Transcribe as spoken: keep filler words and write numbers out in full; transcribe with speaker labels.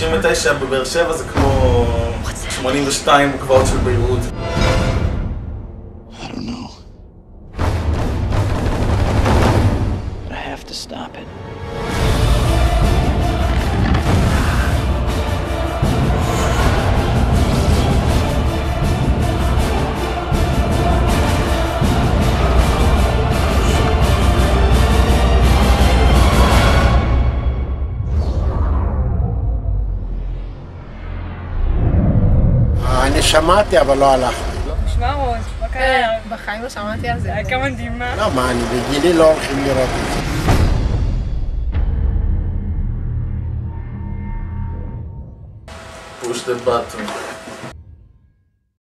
Speaker 1: שלושים ותשע בבאר שבע זה כמו שמונים ושתיים גבעות של ביירות.
Speaker 2: I don't know. But I have to stop it.
Speaker 3: אני שמעתי, אבל לא הלכתי.
Speaker 4: קושמרוס, מה קרה?
Speaker 5: בחיים לא שמעתי על זה.
Speaker 4: זה היה כמה מדהימה.
Speaker 3: לא, מה, אני בגילי לא הולכים לראות את זה.
Speaker 1: Push the button.